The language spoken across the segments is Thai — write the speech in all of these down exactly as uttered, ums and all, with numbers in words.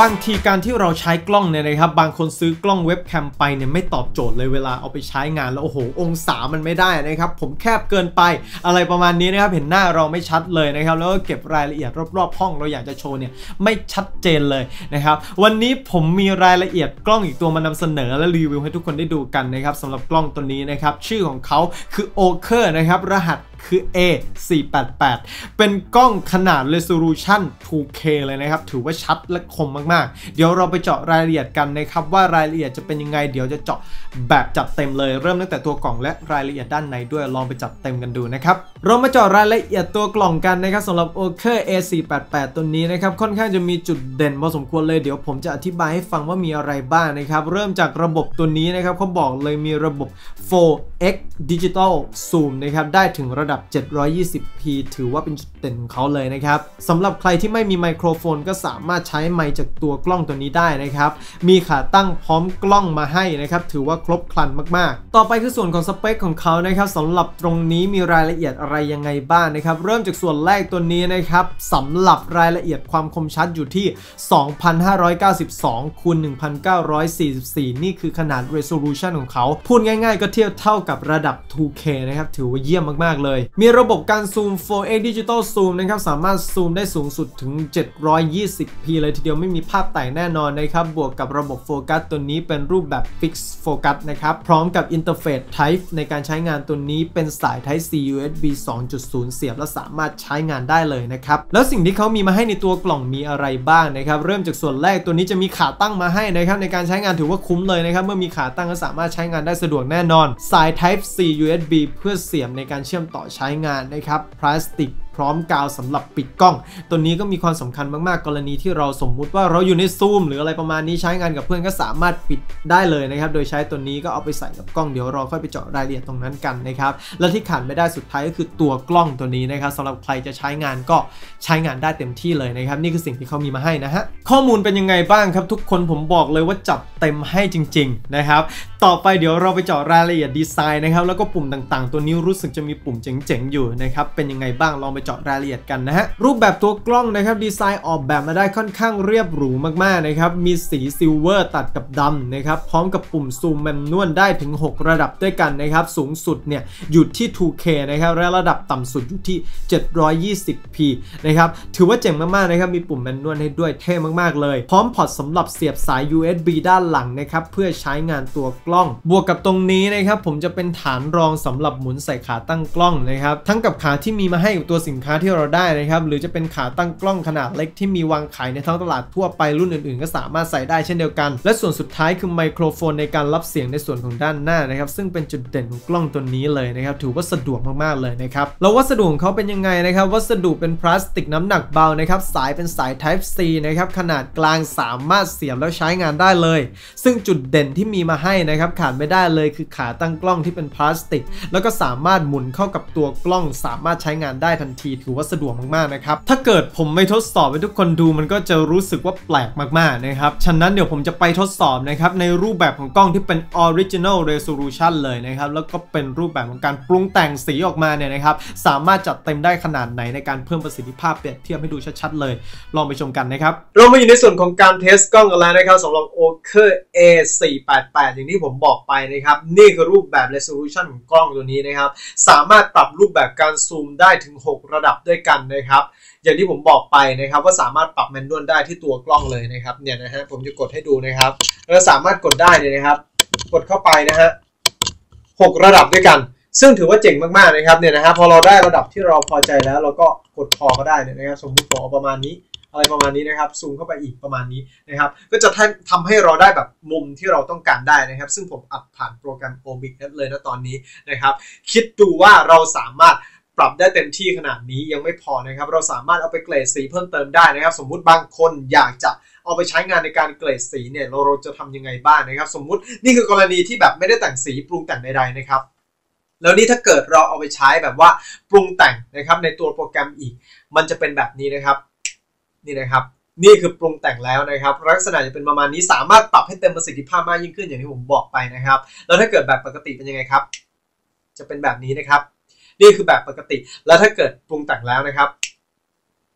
บางทีการที่เราใช้กล้องเนี่ยนะครับบางคนซื้อกล้องเว็บแคมไปเนี่ยไม่ตอบโจทย์เลยเวลาเอาไปใช้งานแล้วโอ้โหองศามันไม่ได้นะครับผมแคบเกินไปอะไรประมาณนี้นะครับเห็นหน้าเราไม่ชัดเลยนะครับแล้วก็เก็บรายละเอียดรอบๆห้องเราอยากจะโชว์เนี่ยไม่ชัดเจนเลยนะครับวันนี้ผมมีรายละเอียดกล้องอีกตัวมานำเสนอและรีวิวให้ทุกคนได้ดูกันนะครับสำหรับกล้องตัวนี้นะครับชื่อของเขาคือ โอ เคอร์ นะครับรหัสคือ เอ สี่แปดแปด เป็นกล้องขนาด Resolution ทู เค เลยนะครับถือว่าชัดและคมมากๆเดี๋ยวเราไปเจาะรายละเอียดกันนะครับว่ารายละเอียดจะเป็นยังไงเดี๋ยวจะเจาะแบบจัดเต็มเลยเริ่มตั้งแต่ตัวกล่องและรายละเอียดด้านในด้วยลองไปจัดเต็มกันดูนะครับเรามาเจาะรายละเอียดตัวกล่องกันนะครับสำหรับ โอ เคอร์ เอ สี่แปดแปด ตัวนี้นะครับค่อนข้างจะมีจุดเด่นพอสมควรเลยเดี๋ยวผมจะอธิบายให้ฟังว่ามีอะไรบ้างนะครับเริ่มจากระบบตัวนี้นะครับเขาบอกเลยมีระบบ โฟร์ เอ็กซ์ Digital Zoom นะครับได้ถึงระดับเจ็ดร้อยยี่สิบพี ถือว่าเป็นจุดเด่นของเขาเลยนะครับสำหรับใครที่ไม่มีไมโครโฟนก็สามารถใช้ไมค์จากตัวกล้องตัวนี้ได้นะครับมีขาตั้งพร้อมกล้องมาให้นะครับถือว่าครบครันมากๆต่อไปคือส่วนของสเปคของเขานะครับสำหรับตรงนี้มีรายละเอียดอะไรยังไงบ้างนะครับเริ่มจากส่วนแรกตัวนี้นะครับสำหรับรายละเอียดความคมชัดอยู่ที่ สองพันห้าร้อยเก้าสิบสอง คูณ หนึ่งพันเก้าร้อยสี่สิบสี่ นี่คือขนาด resolution ของเขาพูดง่ายๆก็เทียบเท่ากับระดับ ทู เค นะครับถือว่าเยี่ยมมากๆเลยมีระบบการซูม โฟร์ เอ็กซ์ Digital Zoom นะครับสามารถซูมได้สูงสุดถึง เจ็ดร้อยยี่สิบพี เลยทีเดียวไม่มีภาพแตกแน่นอนนะครับบวกกับระบบโฟกัสตัวนี้เป็นรูปแบบ Fixed Focus นะครับพร้อมกับอินเทอร์เฟซ Type ในการใช้งานตัวนี้เป็นสาย Type C ยู เอส บี สองจุดศูนย์ เสียบและสามารถใช้งานได้เลยนะครับแล้วสิ่งที่เขามีมาให้ในตัวกล่องมีอะไรบ้างนะครับเริ่มจากส่วนแรกตัวนี้จะมีขาตั้งมาให้นะครับในการใช้งานถือว่าคุ้มเลยนะครับเมื่อมีขาตั้งก็สามารถใช้งานได้สะดวกแน่นอนสาย Type C ยู เอส บี เพื่อเสียบในการเชื่อมต่อใช้งานนะครับพลาสติกพร้อมกาวสำหรับปิดกล้องตัวนี้ก็มีความสำคัญมากๆกรณีที่เราสมมุติว่าเราอยู่ในซูมหรืออะไรประมาณนี้ใช้งานกับเพื่อนก็สามารถปิดได้เลยนะครับโดยใช้ตัวนี้ก็เอาไปใส่กับกล้องเดี๋ยวเราค่อยไปเจาะรายละเอียดตรงนั้นกันนะครับและที่ขาดไม่ได้สุดท้ายก็คือตัวกล้องตัวนี้นะครับสำหรับใครจะใช้งานก็ใช้งานได้เต็มที่เลยนะครับนี่คือสิ่งที่เขามีมาให้นะฮะข้อมูลเป็นยังไงบ้างครับทุกคนผมบอกเลยว่าจัดเต็มให้จริงๆนะครับต่อไปเดี๋ยวเราไปเจาะรายละเอียดดีไซน์นะครับแล้วก็ปุ่มต่างๆตัวนี้รู้สึกจะมีปุ่มเจ๋งๆอยู่นะครับเป็นยังไงบ้างลองไปเจาะรายละเอียดกันนะฮะรูปแบบตัวกล้องนะครับดีไซน์ออกแบบมาได้ค่อนข้างเรียบหรูมากๆนะครับมีสีซิลเวอร์ตัดกับดำนะครับพร้อมกับปุ่มซูมแมนนวลได้ถึงหกระดับด้วยกันนะครับสูงสุดเนี่ยอยู่ที่ ทู เค นะครับและระดับต่ำสุดอยู่ที่ เจ็ดร้อยยี่สิบพี นะครับถือว่าเจ๋งมากๆนะครับมีปุ่มแมนนวลให้ด้วยเท่มากๆเลยพร้อมพอร์ตสำหรับเสียบสาย ยู เอส บี ด้านหลังนะครับเพื่อใช้งานตัวกล้องบวกกับตรงนี้นะครับผมจะเป็นฐานรองสำหรับหมุนใส่ขาตั้งกล้องนะครับทั้งกับขาที่มีมาให้กับตัวสินค้าที่เราได้นะครับหรือจะเป็นขาตั้งกล้องขนาดเล็กที่มีวางขายในท้องตลาดทั่วไปรุ่นอื่นๆก็สามารถใส่ได้เช่นเดียวกันและส่วนสุดท้ายคือไมโครโฟนในการรับเสียงในส่วนของด้านหน้านะครับซึ่งเป็นจุดเด่นของกล้องตัวนี้เลยนะครับถือว่าสะดวกมากๆเลยนะครับแล้ววัสดุของเขาเป็นยังไงนะครับวัสดุเป็นพลาสติกน้ำหนักเบานะครับสายเป็นสาย Type C นะครับขนาดกลางสามารถเสียบแล้วใช้งานได้เลยซึ่งจุดเด่นที่มีมาให้นะครับขาดไม่ได้เลยคือขาตั้งกล้องที่เป็นพลาสติกแล้วก็สามารถหมุนเข้ากับตัวกล้องสามารถใช้งานได้ทันทีถือว่าสะดวกมากๆนะครับถ้าเกิดผมไม่ทดสอบให้ทุกคนดูมันก็จะรู้สึกว่าแปลกมากๆนะครับฉะนั้นเดี๋ยวผมจะไปทดสอบนะครับในรูปแบบของกล้องที่เป็น Original Resolution เลยนะครับแล้วก็เป็นรูปแบบของการปรุงแต่งสีออกมาเนี่ยนะครับสามารถจัดเต็มได้ขนาดไหนในการเพิ่มประสิทธิภาพเปรียบเทียบให้ดูชัดๆเลยลองไปชมกันนะครับเรามาอยู่ในส่วนของการเทสกล้องกันแล้วนะครับสำหรับ โอ เคอร์ เอ สี่แปดแปด อย่างที่ผมบอกไปนะครับนี่คือรูปแบบ Resolution ของกล้องตัวนี้นะครับสามารถปรับรูปแบบการซูมได้ถึงหกระดับด้วยกันนะครับอย่างที่ผมบอกไปนะครับว่าสามารถปรับแมนนวลได้ที่ตัวกล้องเลยนะครับเนี่ยนะฮะผมจะกดให้ดูนะครับแล้วสามารถกดได้เลยนะครับกดเข้าไปนะฮะหกระดับด้วยกันซึ่งถือว่าเจ๋งมากๆนะครับเนี่ยนะฮะพอเราได้ระดับที่เราพอใจแล้วเราก็กดพอก็ได้เนี่ยนะครับสมมุติผมเอาประมาณนี้อะไรประมาณนี้นะครับซูมเข้าไปอีกประมาณนี้นะครับก็จะทำให้เราได้แบบมุมที่เราต้องการได้นะครับซึ่งผมอัดผ่านโปรแกรม โอ บี เอส เลยนะตอนนี้นะครับคิดดูว่าเราสามารถปรับได้เต็มที่ขนาดนี้ยังไม่พอนะครับเราสามารถเอาไปเกรดสีเพิ่มเติมได้นะครับสมมุติบางคนอยากจะเอาไปใช้งานในการเกรดสีเนี่ยเราเราจะทำยังไงบ้างนะครับสมมุตินี่คือกรณีที่แบบไม่ได้แต่งสีปรุงแต่งใดๆนะครับแล้วนี่ถ้าเกิดเราเอาไปใช้แบบว่าปรุงแต่งนะครับในตัวโปรแกรมอีกมันจะเป็นแบบนี้นะครับนี่นะครับนี่คือปรุงแต่งแล้วนะครับลักษณะจะเป็นประมาณนี้สามารถปรับให้เต็มประสิทธิภาพมากยิ่งขึ้นอย่างที่ผมบอกไปนะครับแล้วถ้าเกิดแบบปกติเป็นยังไงครับจะเป็นแบบนี้นะครับนี่คือแบบปกติแล้วถ้าเกิดปรุงแต่งแล้วนะครับ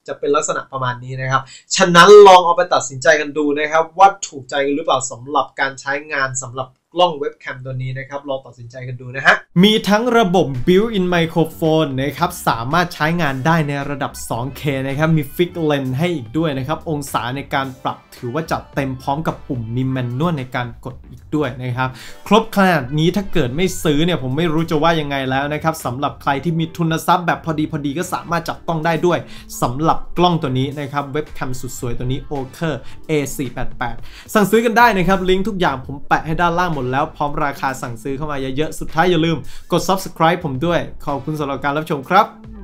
จะเป็นลักษณะประมาณนี้นะครับฉะนั้นลองเอาไปตัดสินใจกันดูนะครับว่าถูกใจกันหรือเปล่าสำหรับการใช้งานสำหรับกล้องเว็บแคมตัวนี้นะครับลองตัดสินใจกันดูนะฮะมีทั้งระบบ built-in microphone นะครับสามารถใช้งานได้ในระดับ ทู เค นะครับมี fix lens ให้อีกด้วยนะครับองศาในการปรับถือว่าจัดเต็มพร้อมกับปุ่มมีแมนนวลในการกดอีกด้วยนะครับครบขนาดนี้ถ้าเกิดไม่ซื้อเนี่ยผมไม่รู้จะว่ายังไงแล้วนะครับสำหรับใครที่มีทุนทรัพย์แบบพอดีพอดีก็สามารถจับต้องได้ด้วยสำหรับกล้องตัวนี้นะครับเว็บแคมสุดสวยตัวนี้ โอ เค เอ สี่แปดแปด สั่งซื้อกันได้นะครับลิงก์ทุกอย่างผมแปะให้ด้านล่างหมดแล้วพร้อมราคาสั่งซื้อเข้ามาเยอะๆสุดท้ายอย่าลืมกด ซับสไครบ์ ผมด้วยขอบคุณสำหรับการรับชมครับ